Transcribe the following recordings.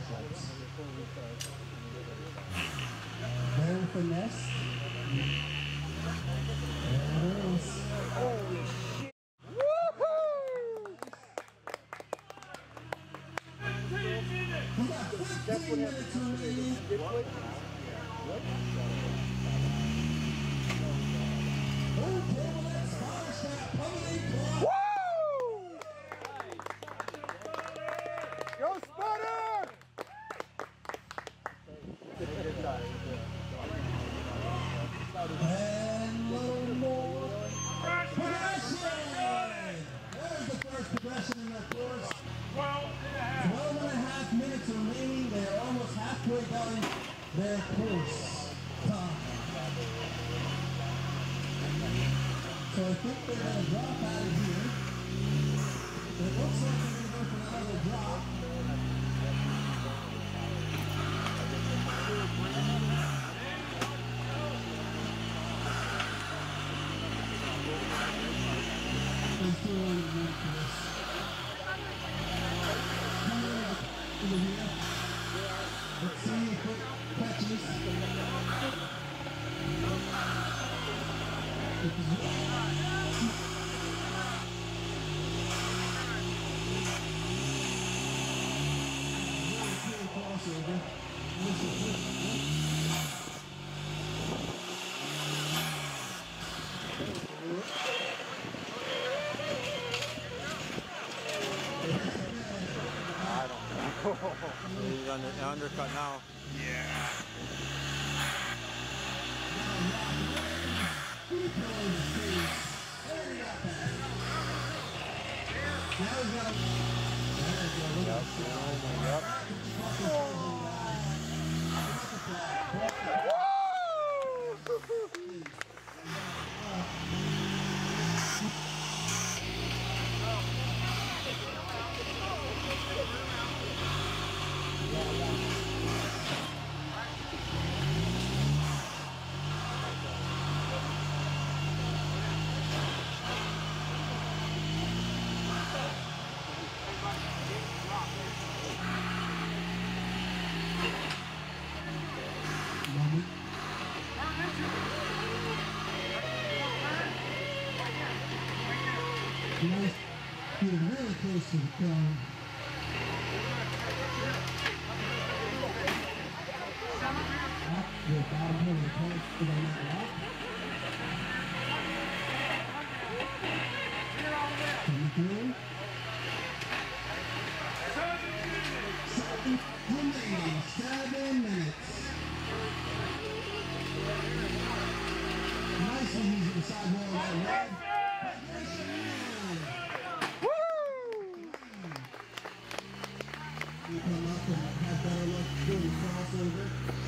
push-ups. Very finesse. There it is. Holy shit! Woohoo! We got 15 minutes remaining. Okay, well, let's polish that pummeling block. Woo! Go Sputter! And a little more progression. There's the first progression in their course. 12 and a half minutes remaining. They're almost halfway down their course time. So I think they're going to drop out of here. It looks like they're going to go for another drop. They're still on the move for this. Coming up over here. Let's see quick catches. I don't know. He's on the undercut now. Yeah. Nice, getting really close to the cone. Up the bottom of the cone for the net lock. Coming through. 7 minutes. Nicely using the sidewall of that red. You come up and have better luck doing the crossover.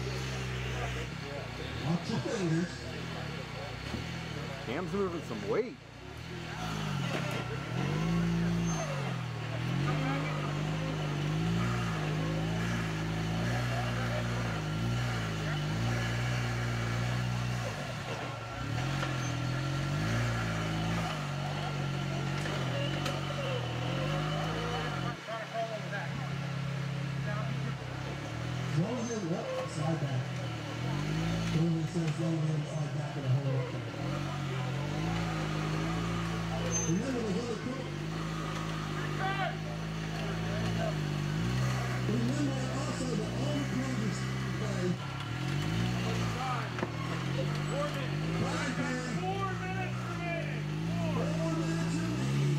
Watch your fingers. Cam's moving some weight. Roll him up, slide back. When it says roll him, slide back in the hole. Remember the other quick. Remember also the only progress play. 4 minutes. 4 minutes remaining. 4 minutes remaining.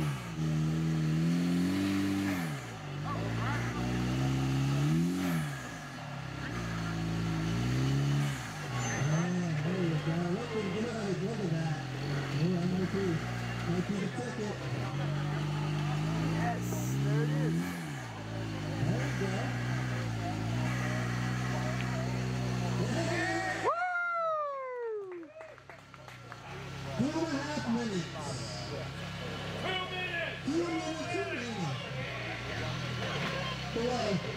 Looking good, look at that. Oh, I'm going to the ticket. Yes, there it is. There we go. Yeah. Woo! 2.5 minutes. 2 minutes remaining. Below.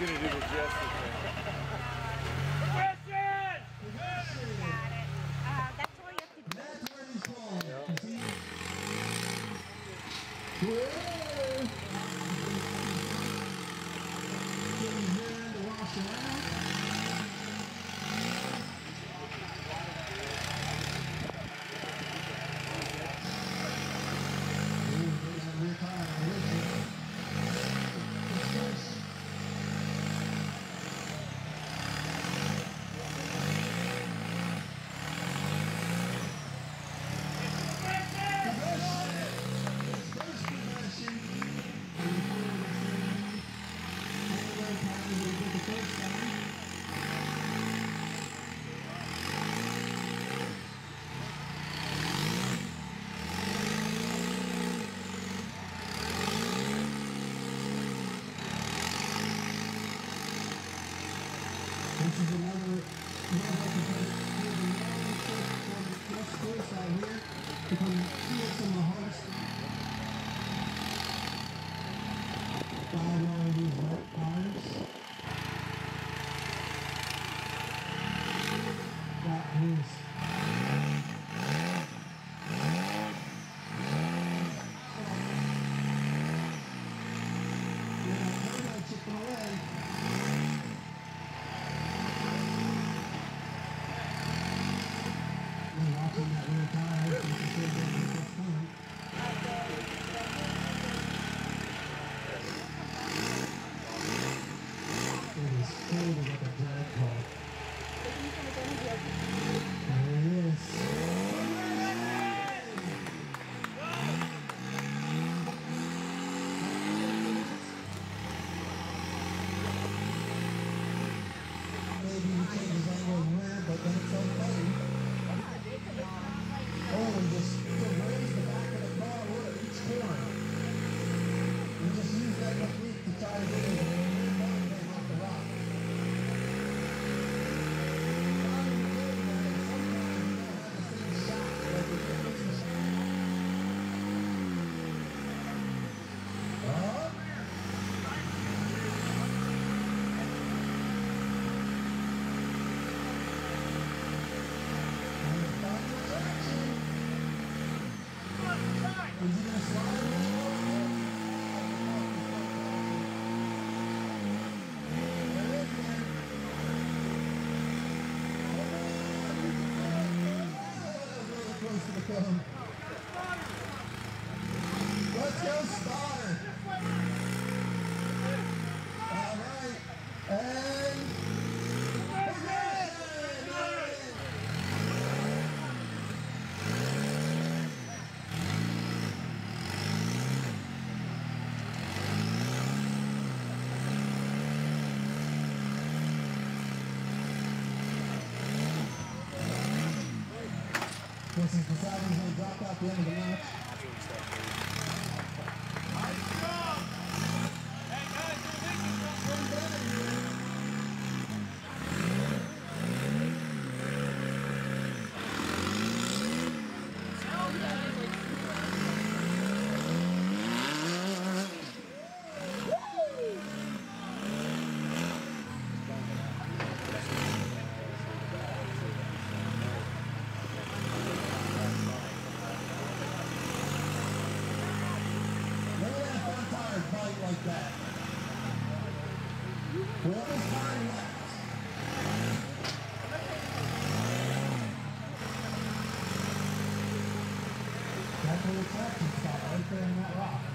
gonna do the gesture thing. Question! Got it. That's all you have to do. That's where he's going. See? Whoa! Getting here to wash around. This is another course out here to come see some of the hardest 5 on these wet tires. That is chipping away. Watching that rear tire since it's still getting to this point. It is filled with a drag car. There it is. Maybe he changes angle of rear, but then it's okay. Oh, just raise the back of the car with each corner. And just use that technique to try to get the rear button off the rock. Is he gonna slide? Close to the cone. Let's go, Stoddard. All right, and this is deciding who's going to drop out the end of the match. Nice job! Hey guys, you're thinking something. Fight like that. Well, it's time left. That's where the traction stop, right there in that rock.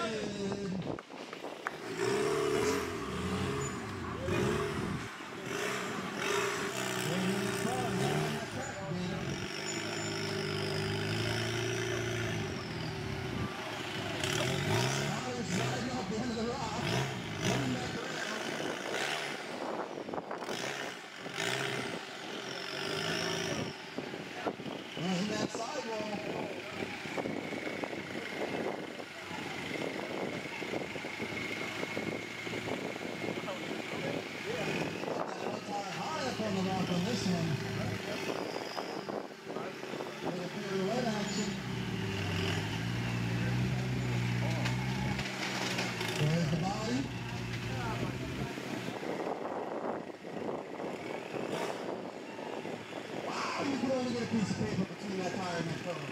Piece of paper between that tire and that cover.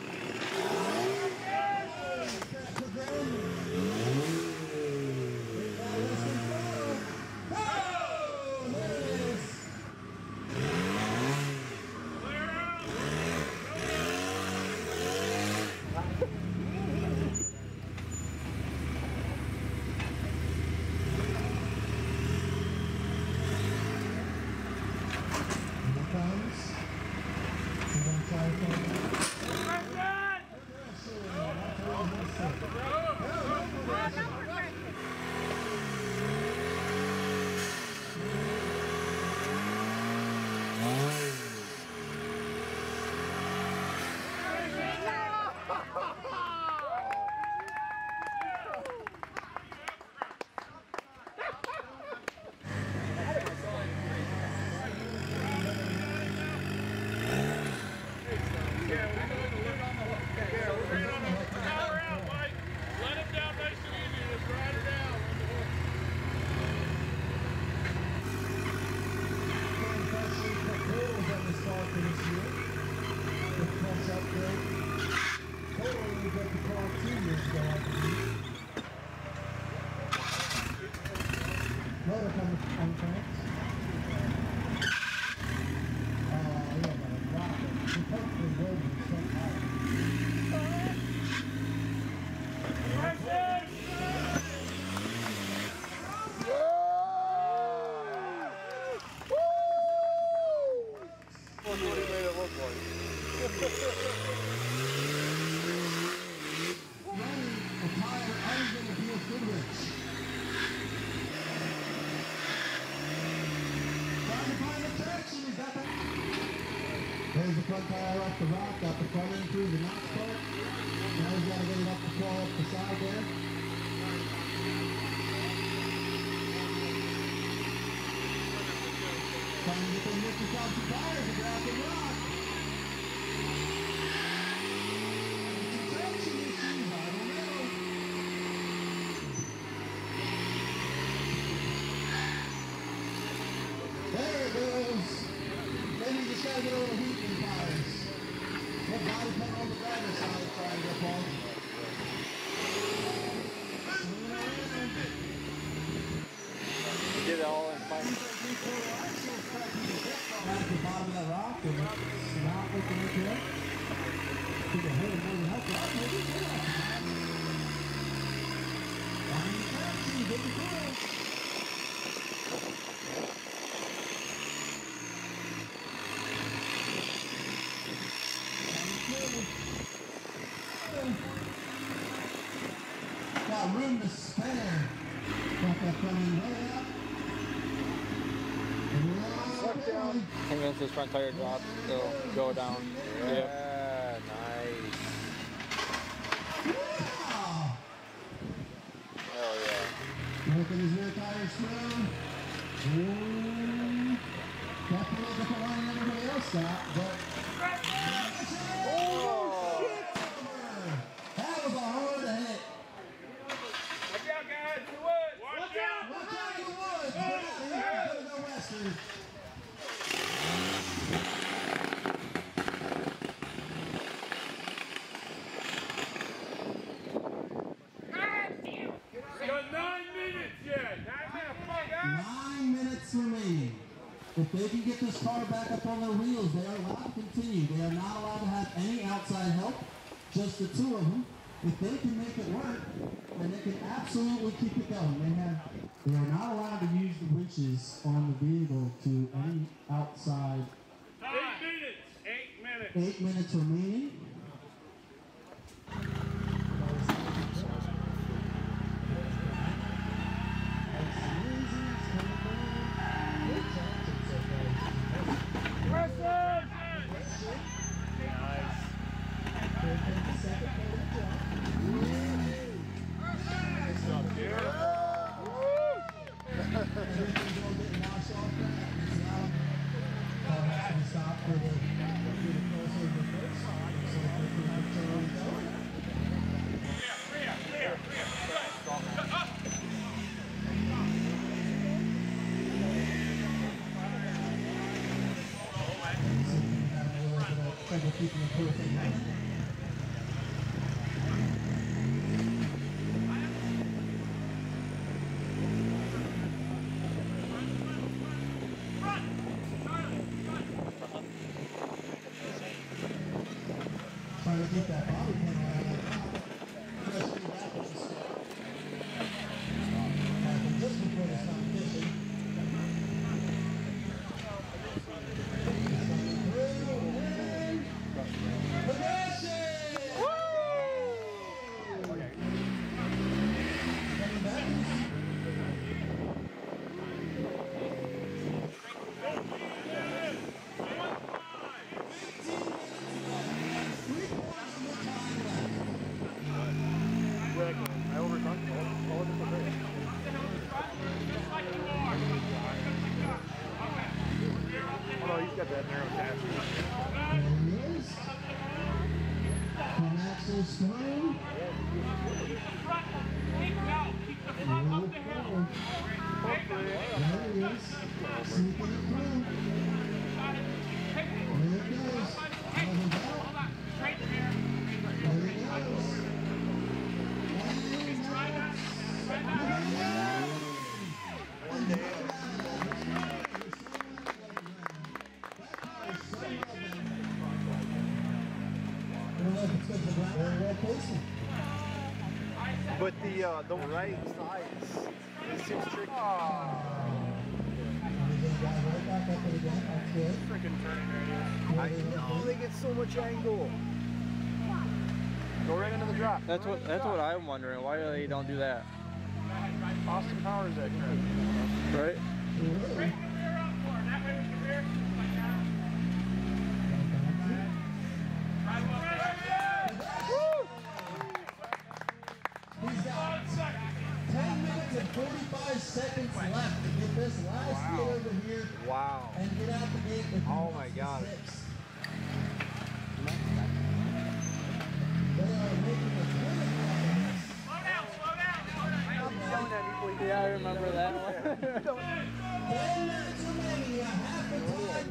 There's the front tire off the rock, got the front end through the notch part. Now he's got to get it up the claw up the side there. Trying to get the nifty top tires to grab the rock. Traction issues, I don't know. There it goes. Then you just gotta get a little heat in the tires. What body put on the driver's side trying to get Paul? Get it all in fine. At the bottom of that rock and not looking at it. People hit it more than help it out. Maybe it's enough. Find the traction, get the coil. Got room to spare. Got that coming way up. Suck down. And once this front tire drops, it'll go down. Yeah, yep. Nice. Wow. Hell yeah. Working his rear tires through. Ooh. Got a little different line than everybody else got, but. Oh, shit! That was a hard hit. Watch out, guys, the woods! Watch out! Watch out in the woods! They're going to go western. You got 9 minutes yet! 9 minutes remaining. If they can get this car back up on their wheels, they are allowed to continue. They are not allowed to have any outside help, just the two of them. if they can make it work, then they can absolutely keep it going. They are not allowed to use the winches on the vehicle to any outside. 8 minutes. 8 minutes. 8 minutes remaining. Trying to get that bobby pin around that happened just before this competition. But the right side is seems tricky. Freaking turning radius. I know they get so much angle. Go right into the drop. That's what I'm wondering. Why they don't do that? Austin Powers that crap. Right? Straighten the rear up for him. That way we can rear like that. Drive up there. He's got 10 minutes and 45 seconds left to get this last hit over here and get out the gate with Oh my God. 6. They are making a good Slow down. Yeah, I remember that one. 10 minutes remaining, a half a time.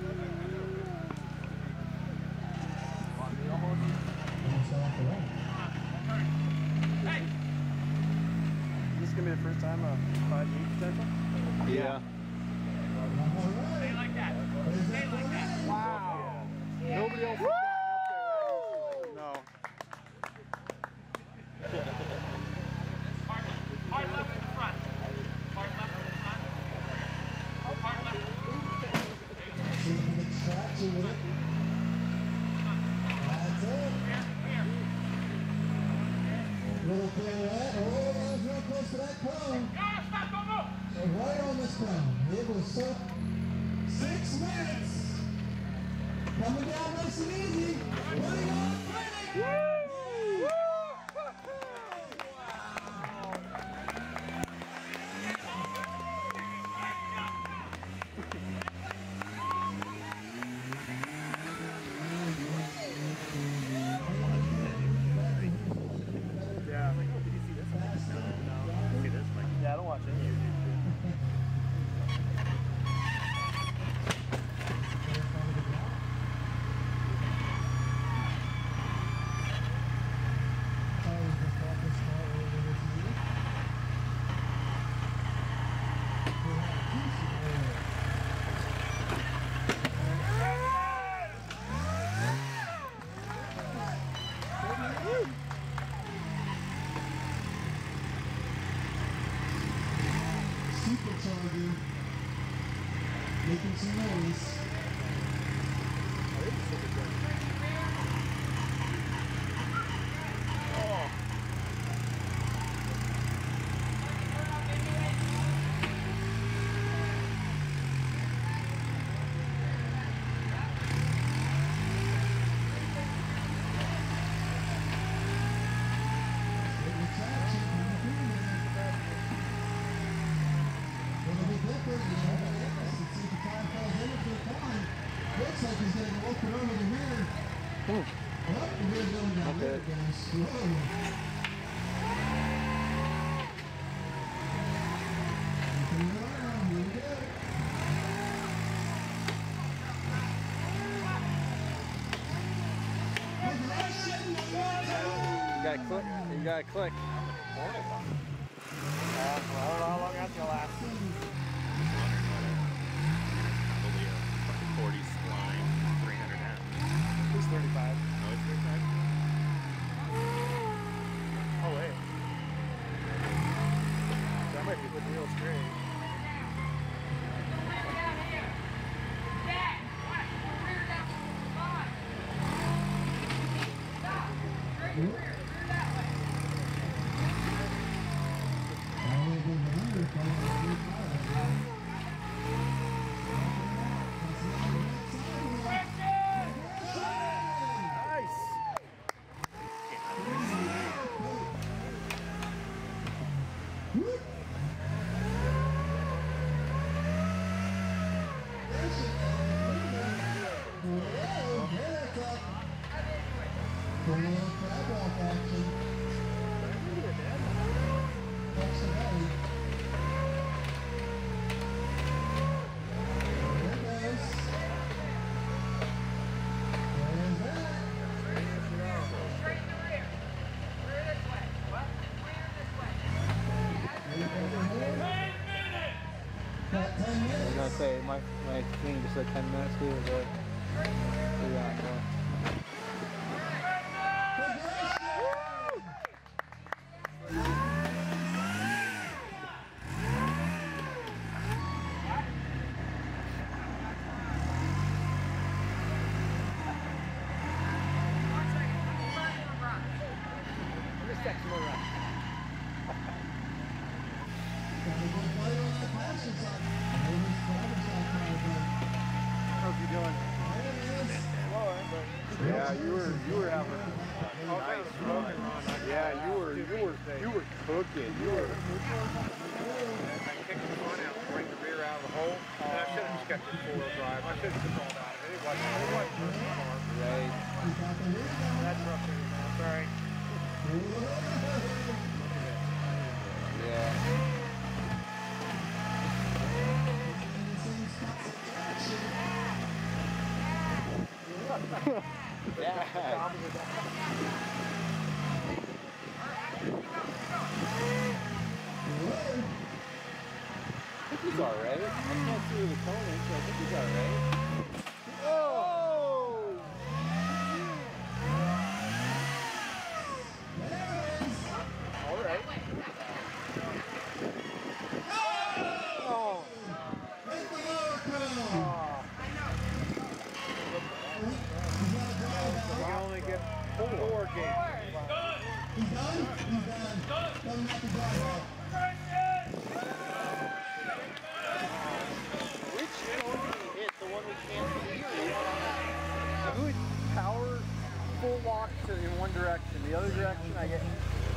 Hey. Is this gonna be the first time a 5-8 potential? Yeah. Stay like that. Stay like that. Wow. Nobody else has gotten up there. No. Hard left in front. Hard left in front. Hard left. See if you can scratch it with it. That's it. Here. Little pirouette. Oh, that was real close to that cone. Go, stop, don't move. So right on this cone. It was 6 minutes. Coming down nice and easy. Putting on training. Yeah, I don't watch it. supercharger making some noise. Looks like he's going to open over the rear. Oh, the rear's going down there, guys. Whoa. Turn it around. Here we go. You gotta click. You gotta click. Well, I don't know how long that's gonna last. 40 spline, 300 amp. It's 35. No, it's 35. Oh wait. That might be the real straight. I was gonna say my thing just said 10 minutes too, but how's he doing? Yeah, you were having a nice run. Yeah, you were cooking. You were. I kicked the front out, bring the rear out of the hole. And I should have just kept it four-wheel drive. I should have controlled out of it. It wasn't personal car. Right. That's rough, man. Sorry. Yeah. I think he's alright. I can't see the cone in, so I think he's alright. Oh! Alright. Oh! You can only get 4 games. He's done? He's done. Doesn't have to drive off. Which cone did he hit? The one we can't see? I believe power full lock in one direction. The other direction I get.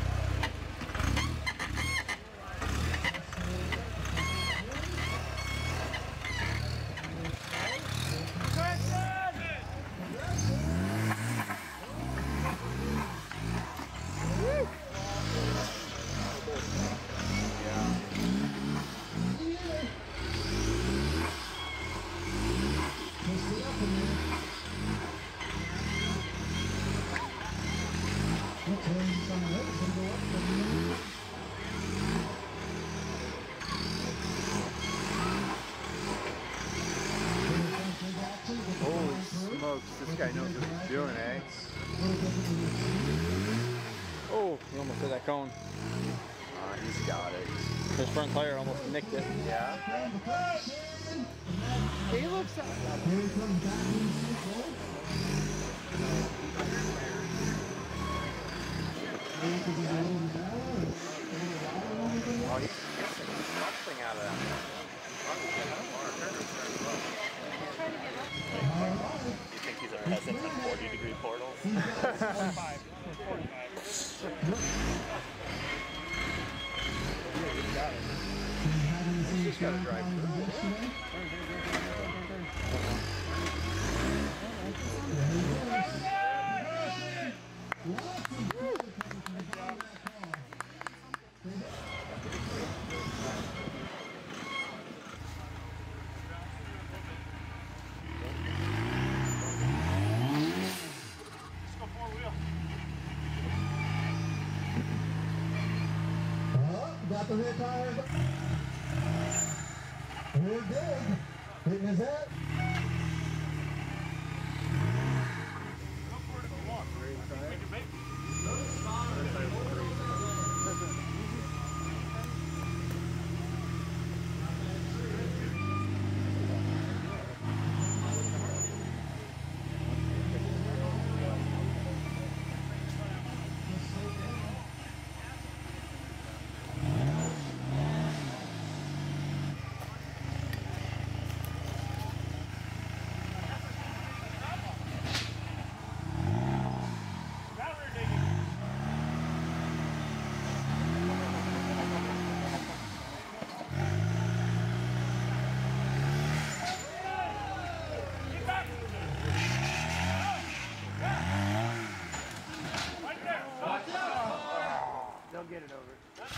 Holy smokes, this guy knows what he's doing, eh? Oh, he almost hit that cone. He's got it. His front tire almost nicked it. Yeah. He looks at Oh, he's getting something out of that. You think he's a peasant on 40-degree portals? 45. He's just got to drive through. Got the rear tire. Rear dig. Hitting his head. They'll get it over.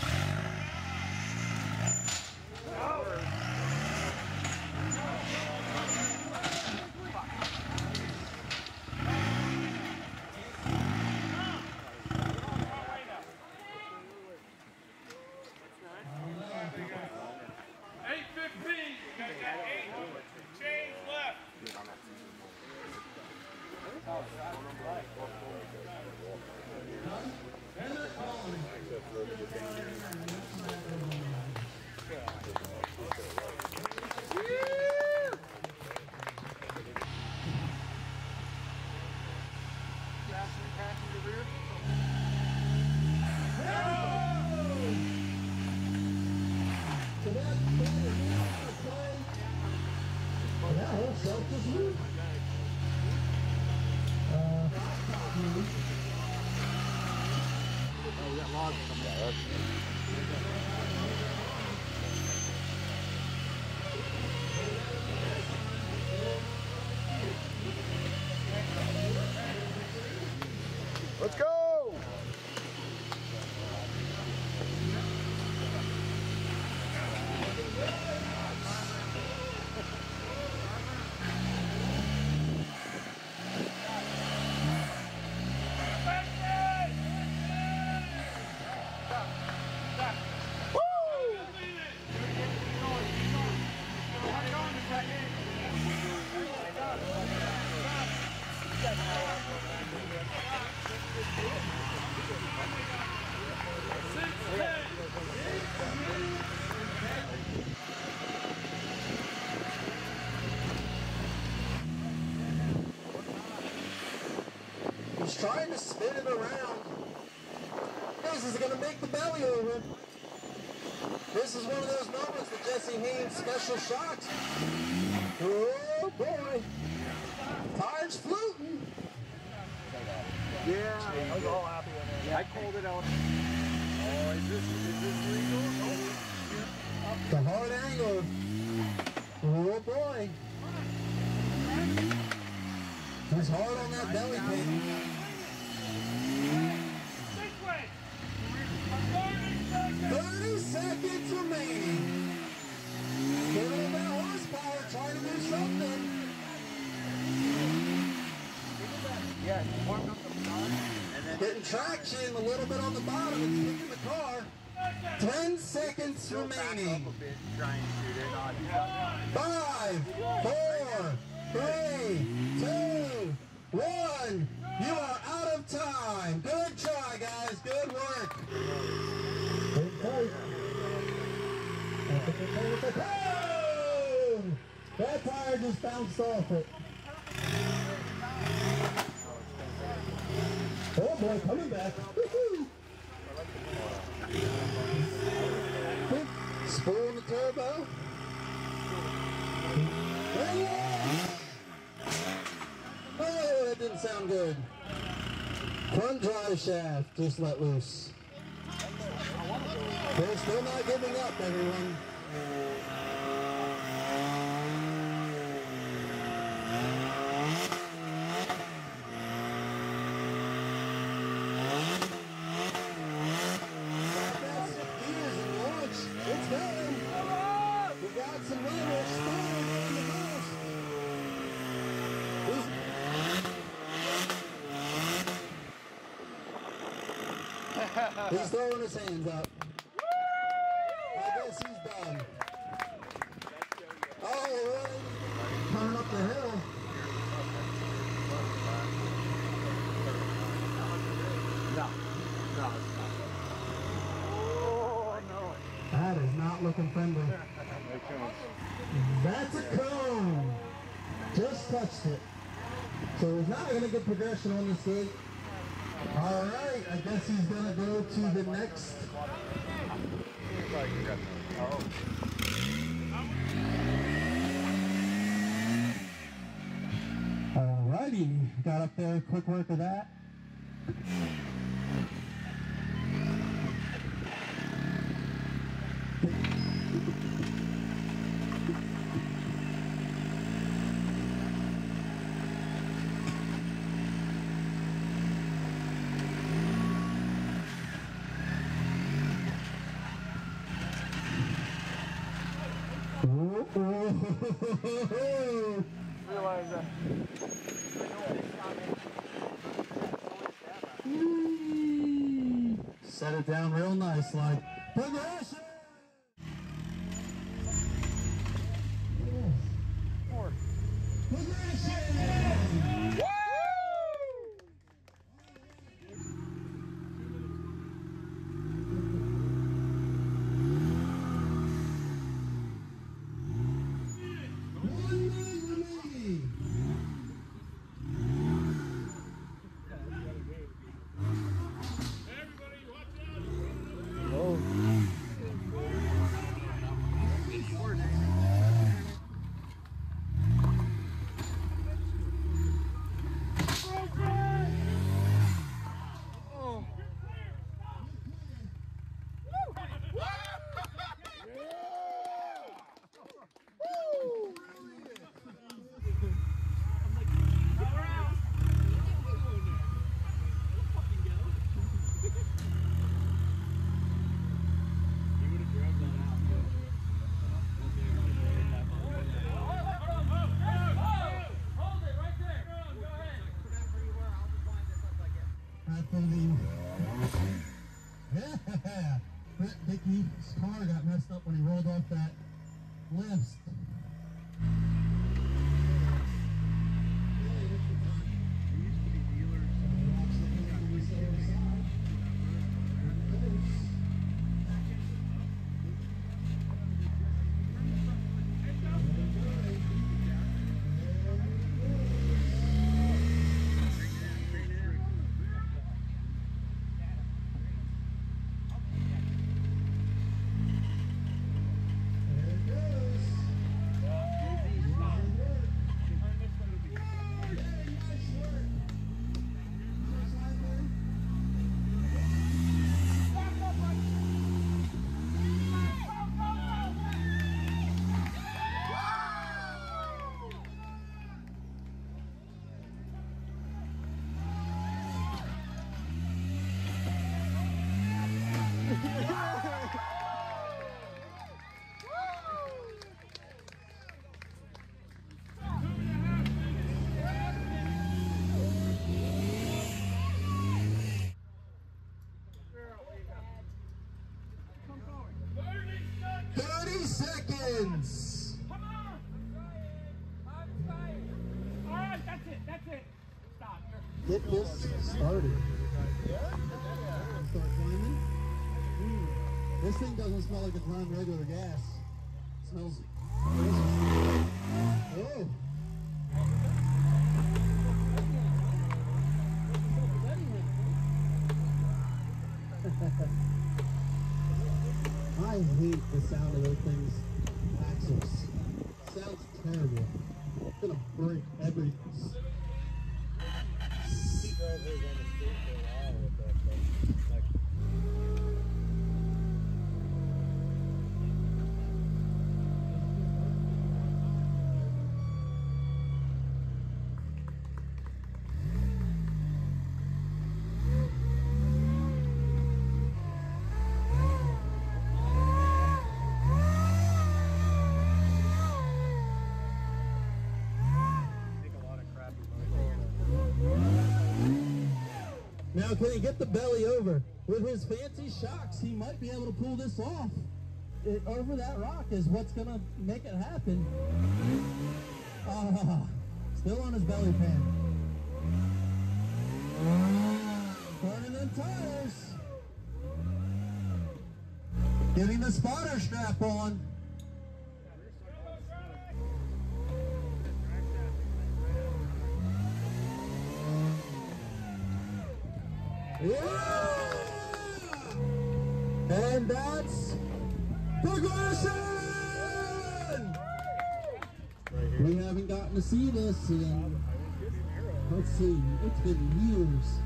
Change left. That whole self just moved. Oh, we got logs coming out. Let's go! He's trying to spin it around. This is going to make the belly over. This is one of those moments that Jesse Haynes special shot. Oh boy. Tires floating. Yeah, I was all happy with it. Yeah, I called it out. Oh, is this legal? The hard angle. Oh boy. He's hard on that belly pin. 30 seconds remaining. Get a little bit of horsepower, trying to do something. Yeah, he warmed up the front. And then Getting traction a little bit on the bottom and kicking the car. 10 seconds remaining. 5, 4, 3, 2, 1. You are out of time. Good try, guys. Good work. Oh! That tire just bounced off it. Oh boy, coming back. Woohoo! Spool in the turbo. Oh, that didn't sound good. Front drive shaft just let loose. They're still not giving up, everyone. It's done. We got some runners started in the boost. He's throwing his hands up. I guess he's done. Oh, really? Turn up the hill. No, it's not. Oh, no. That is not looking friendly. That's a cone. Just touched it. So he's not going to get progression on this gate. All right, I guess he's going to go to the next. All righty, got up there, quick work of that. Realize that. Set it down real nice, like progression. Progression. Brett Dickey's car got messed up when he rolled off that lift. Seconds. Come on. I'm tired. All right, that's it. Stop. Get this started. Start climbing. This thing doesn't smell like it's running regular gas. smells. Oh. I hate the sound of those things. Axles. Sounds terrible. It's gonna break everything. Now, can he get the belly over? With his fancy shocks, he might be able to pull this off. Over that rock is what's going to make it happen. Still on his belly pan. Burning them tires. Getting the spotter strap on. Yeah! And that's progression! We haven't gotten to see this in, let's see, it's been years.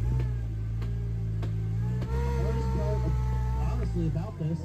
Hardest part, honestly, about this.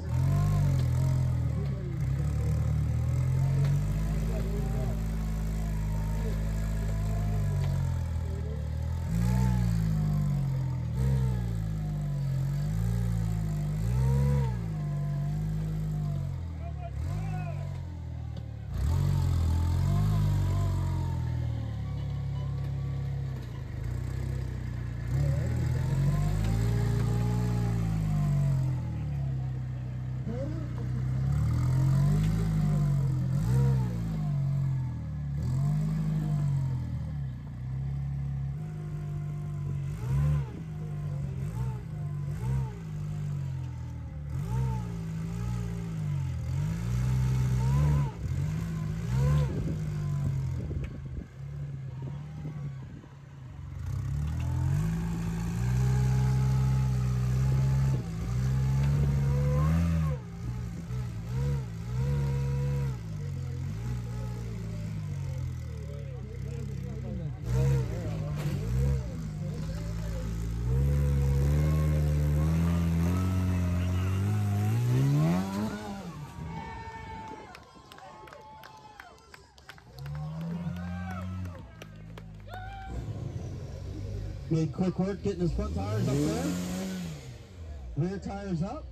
Made quick work getting his front tires up there. Rear tires up.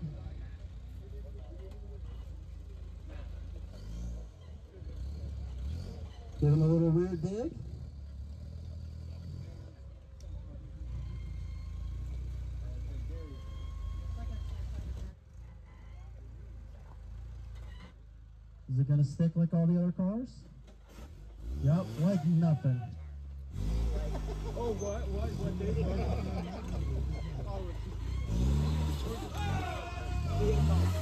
Give him a little rear dig. Is it going to stick like all the other cars? Yep, like nothing. Oh, what, David?